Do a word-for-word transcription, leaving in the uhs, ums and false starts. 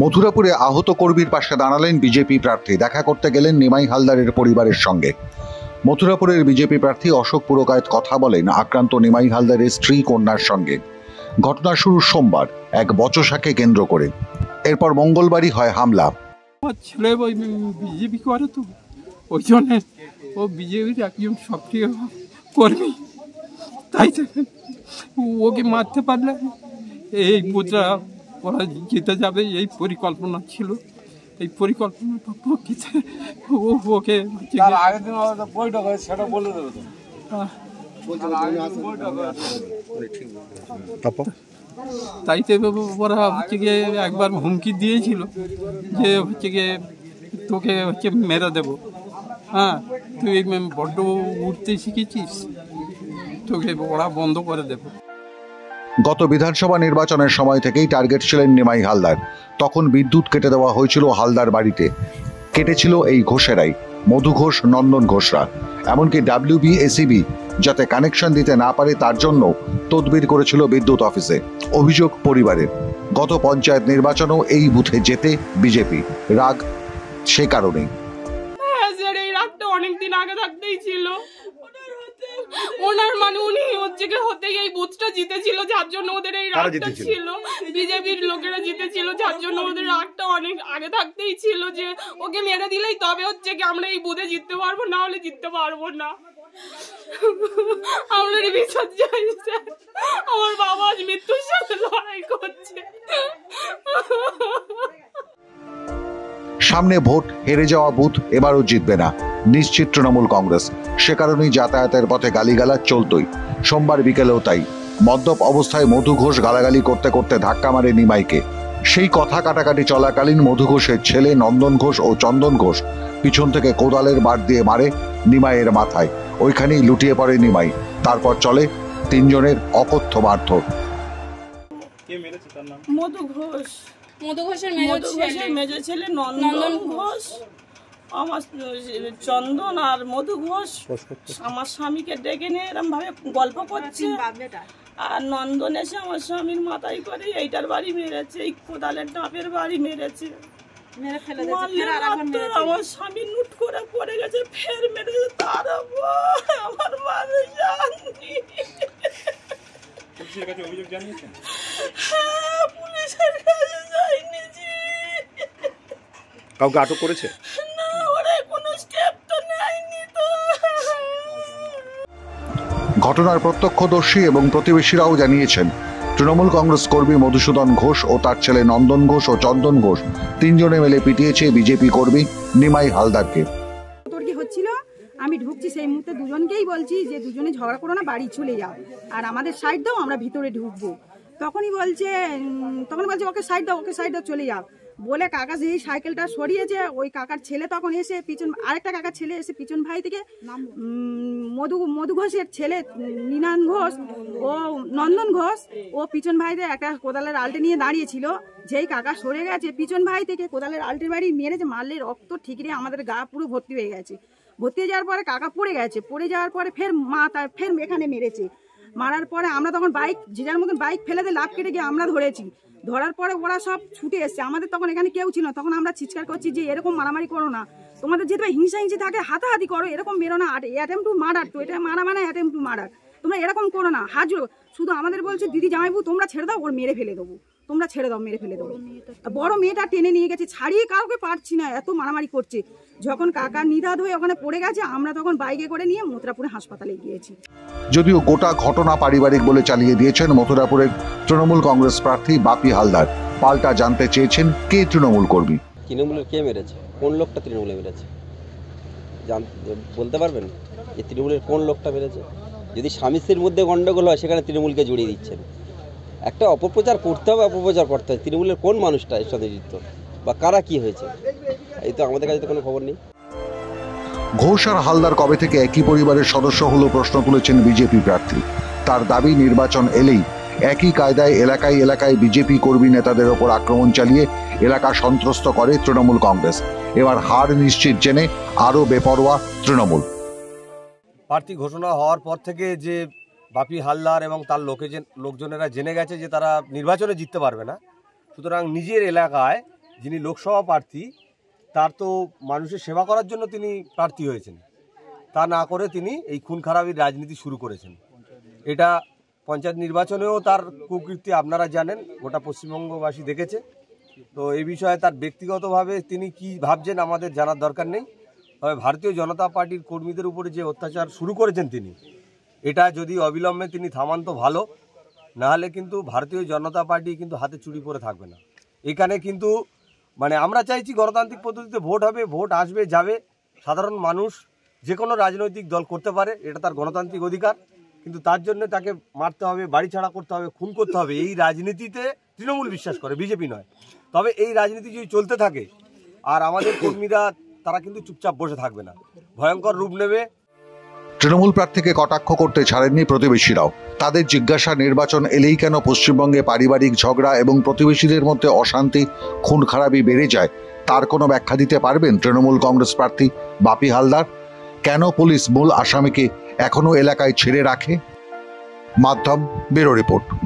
মথুরাপুরে আহত কর্মীর পাশে দাঁড়ালেন বিজেপি প্রার্থী। দেখা করতে গেলেন নিমাই হালদারের পরিবারের সঙ্গে। মথুরাপুরের বিজেপি প্রার্থী অশোক পুরকায়েত কথা বলেন আক্রান্ত নিমাই হালদারের স্ত্রী কন্যার সঙ্গে। ঘটনা শুরু সোমবার এক বচসাকে কেন্দ্র করে। এরপর মঙ্গলবারই হয় হামলা। ছেলে ওই বিজেপি করে, তো ওই জন্য ও বিজেপির একজন সক্রিয় কর্মী, তাই ওকে মারতে পারলে এই বুথটা ওরা জিতে যাবে, এই পরিকল্পনা ছিল। এই পরিকল্পনাটা পক্ষে ও ওকে আগের দিন বৈঠক হয় সেটা বলে দেবে তো। তাই তো ওরা হচ্ছে গিয়ে একবার হুমকি দিয়েছিল যে হচ্ছে গিয়ে তোকে হচ্ছে মেরে দেবো, হ্যাঁ তুই বড্ড উঠতে শিখেছিস, তোকে ওরা বন্ধ করে দেবো। গত বিধানসভা নির্বাচনের সময় থেকেই টার্গেট ছিলেন নিমাই হালদার। তখন বিদ্যুৎ কেটে দেওয়া হয়েছিল হালদার বাড়িতে। কেটেছিল এই ঘোষেরাই, মধু ঘোষ, নন্দন ঘোষরা। এমনকি ডাব্লিউবিএসিবি যাতে কানেকশন দিতে না পারে তার জন্য তদবির করেছিল বিদ্যুৎ অফিসে। অভিযোগ পরিবারের। গত পঞ্চায়েত নির্বাচনেও এই বুথে যেতে বিজেপি। রাগ সে কারণেই। এই রাগটা অনেকদিন আগে থাকতেই ছিল ওনার, মানে উনি হচ্ছে হতে এই বুথটা জিতেছিল, যার জন্য ওদের এই রাগটা ছিল। বিজেপির লোকেরা জিতেছিল, যার জন্য ওদের রাগটা অনেক আগে থাকতেই ছিল যে ওকে মেরে দিলেই তবে হচ্ছে কি আমরা এই বুথে জিততে পারবো, না হলে জিততে পারবো না। আমাদের বিচার চাই, আমার বাবা আজ মৃত্যুর সাথে লড়াই করছে। সামনে ভোট, হেরে যাওয়া বুথ এবারও জিতবে না নিশ্চিত তৃণমূল কংগ্রেস। সে কারণেই যাতায়াতের পথে গালিগালাজ চলতই। সোমবার বিকেলেও তাই। মদ্যপ অবস্থায় মধু ঘোষ গালাগালি করতে করতে ধাক্কা মারে নিমাইকে। সেই কথা কাটাকাটি চলাকালীন মধু ঘোষের ছেলে নন্দন ঘোষ ও চন্দন ঘোষ পিছন থেকে কোদালের বাট দিয়ে মারে নিমাইয়ের মাথায়। ওইখানেই লুটিয়ে পড়ে নিমাই। তারপর চলে তিনজনের অকথ্য মারধর। মধু ঘোষ, মধু ঘোষের মেজো ছেলে নন্দন ঘোষ, আমার চন্দন আর মধু ঘোষ আমার স্বামীকে ডেকে নিয়ে এরকম ভাবে গল্প করছে, আর নন্দন এসে আমার স্বামীর মাথায় করে এইটার বাড়ি মেরেছে, এই কোদালের ডাবের বাড়ি মেরেছে। আমার স্বামী নুট করে পড়ে গেছে, ফের মেরেছে। তার আমার মানুষ জানি। পুলিশের কাছে অভিযোগ জানিয়েছেন? হ্যাঁ, পুলিশের কাছে যাইনি। কাউকে আটক করেছে? না, ওরা কোনো স্টেপ তো নেয়নি তো। ঘটনার প্রত্যক্ষদর্শী এবং প্রতিবেশীরাও জানিয়েছেন তৃণমূল কংগ্রেস কর্মী মধুসূদন ঘোষ ও তার ছেলে নন্দন ঘোষ ও চন্দন ঘোষ তিনজনে মিলে পিটিয়েছে বিজেপি কর্মী নিমাই হালদারকে। হচ্ছিল আমি ঢুকছি, সেই মুহূর্তে দুজনকেই বলছি যে দুজনে ঝগড়া করো না, বাড়ি চলে যাও, আর আমাদের সাইড দাও, আমরা ভিতরে ঢুকবো। তখনই বলছে তখন বলছে ওকে সাইড দাও, ওকে সাইড দাও, চলে যাও বলে কাকা যেই সাইকেলটা সরিয়েছে, ওই কাকার ছেলে তখন এসে পিছন, আরেকটা কাকার ছেলে এসে পিছন ভাই থেকে মধু মধু ঘোষের ছেলে নিনান ঘোষ ও নন্দন ঘোষ ও পিছন ভাইদের একটা কোদালের আলটে নিয়ে দাঁড়িয়েছিল। যেই কাকা সরে গেছে পিছন ভাই থেকে কোদালের আলটের বাড়ি মেরেছে, মারলে রক্ত ঠিকরে আমাদের গা পুরো ভর্তি হয়ে গেছে। ভর্তি হয়ে যাওয়ার পরে কাকা পড়ে গেছে, পড়ে যাওয়ার পরে ফের মা তার ফের এখানে মেরেছে। মারার পরে আমরা তখন বাইক যে যার মতন বাইক ফেলে দিয়ে লাভ কেটে গিয়ে আমরা ধরেছি। ধরার পরে ওরা সব ছুটে এসছে, আমাদের তখন এখানে কেউ ছিল না। তখন আমরা চিৎকার করছি যে এরকম মারামারি করো না, তোমাদের যেহেতু হিংসা হিংসি থাকে হাতাহাতি করো, এরকম বেরো না, অ্যাটেম্প টু মার্ডার, তো এটা মারা মানে অ্যাটেম্প টু মার্ডার, তোমরা এরকম করো না। হাজু শুধু আমাদের বলছে দিদি জামাইবু তোমরা ছেড়ে দাও, ওর মেরে ফেলে দেবো, তোমরা ছেড়ে দাও, মেরে ফেলে দেবো। বড় মেয়েটা টেনে নিয়ে গেছে, ছাড়িয়ে কাউকে পারছি না, এত মারামারি করছে। যখন কাকা নিধাদ হয়ে ওখানে পড়ে গেছে, আমরা তখন বাইকে করে নিয়ে মথুরাপুরে হাসপাতালে গিয়েছি। যদিও গোটা ঘটনা পারিবারিক বলে চালিয়ে দিয়েছেন মথুরাপুরের তৃণমূল কংগ্রেস প্রার্থী বাপি হালদার। পাল্টা জানতে চেয়েছেন কে তৃণমূল কর্মী, তৃণমূলের কে মেরেছে, কোন লোকটা তৃণমূলে মেরেছে বলতে পারবেন? এই তৃণমূলের কোন লোকটা মেরেছে? যদি স্বামী স্ত্রীর মধ্যে গন্ডগোল হয় সেখানে তৃণমূলকে জড়িয়ে দিচ্ছেন। একটা অপপ্রচার করতে হবে, অপপ্রচার করতে হয়। তৃণমূলের কোন মানুষটা এর সাথে যুক্ত বা কারা কি হয়েছে, এই তো আমাদের কাছে তো কোনো খবর নেই। ঘোষ আর হালদার কবে থেকে একই পরিবারের সদস্য হলো প্রশ্ন তুলেছেন বিজেপি প্রার্থী। তার দাবি নির্বাচন এলেই একই কায়দায় এলাকায় এলাকায় বিজেপি কর্মী নেতাদের ওপর আক্রমণ চালিয়ে এলাকা সন্ত্রস্ত করে তৃণমূল কংগ্রেস। এবার হার নিশ্চিত জেনে আরও বেপরোয়া তৃণমূল। প্রার্থী ঘোষণা হওয়ার পর থেকে যে বাপি হালদার এবং তার লোকে লোকজনেরা জেনে গেছে যে তারা নির্বাচনে জিততে পারবে না, সুতরাং নিজের এলাকায় যিনি লোকসভা প্রার্থী, তার তো মানুষের সেবা করার জন্য তিনি প্রার্থী হয়েছেন, তা না করে তিনি এই খুন খারাপির রাজনীতি শুরু করেছেন। এটা পঞ্চায়েত নির্বাচনেও তার কুকীর্তি আপনারা জানেন, গোটা পশ্চিমবঙ্গবাসী দেখেছে। তো এই বিষয়ে তার ব্যক্তিগতভাবে তিনি কি ভাবছেন আমাদের জানার দরকার নেই। তবে ভারতীয় জনতা পার্টির কর্মীদের উপরে যে অত্যাচার শুরু করেছেন তিনি, এটা যদি অবিলম্বে তিনি থামান তো ভালো, নাহলে কিন্তু ভারতীয় জনতা পার্টি কিন্তু হাতে চুরি পরে থাকবে না। এখানে কিন্তু মানে আমরা চাইছি গণতান্ত্রিক পদ্ধতিতে ভোট হবে, ভোট আসবে যাবে, সাধারণ মানুষ যে কোনো রাজনৈতিক দল করতে পারে, এটা তার গণতান্ত্রিক অধিকার। কিন্তু তার জন্য তাকে মারতে হবে, বাড়ি ছাড়া করতে হবে, খুন করতে হবে, এই রাজনীতিতে তৃণমূল বিশ্বাস করে, বিজেপি নয়। তবে এই রাজনীতি যদি চলতে থাকে আর আমাদের কর্মীরা তারা কিন্তু চুপচাপ বসে থাকবে না, ভয়ঙ্কর রূপ নেবে। তৃণমূল প্রার্থীকে কটাক্ষ করতে ছাড়েননি প্রতিবেশীরাও। তাদের জিজ্ঞাসা, নির্বাচন এলেই কেন পশ্চিমবঙ্গে পারিবারিক ঝগড়া এবং প্রতিবেশীদের মধ্যে অশান্তি, খুন খারাপি বেড়ে যায়, তার কোনো ব্যাখ্যা দিতে পারবেন তৃণমূল কংগ্রেস প্রার্থী বাপি হালদার? কেন পুলিশ মূল আসামিকে এখনো এলাকায় ছেড়ে রাখে? মাধ্যম ব্যুরো রিপোর্ট।